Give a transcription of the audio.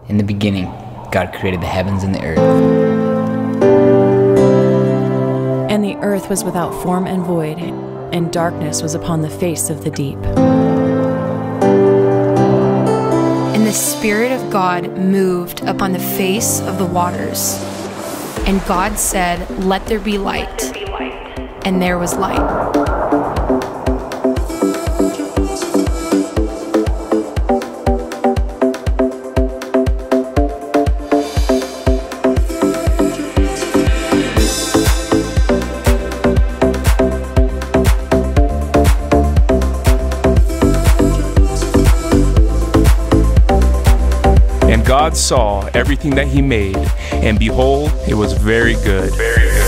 In the beginning, God created the heavens and the earth. And the earth was without form and void, and darkness was upon the face of the deep. And the Spirit of God moved upon the face of the waters. And God said, "Let there be light." And there was light. And God saw everything that he made, and behold, it was very good.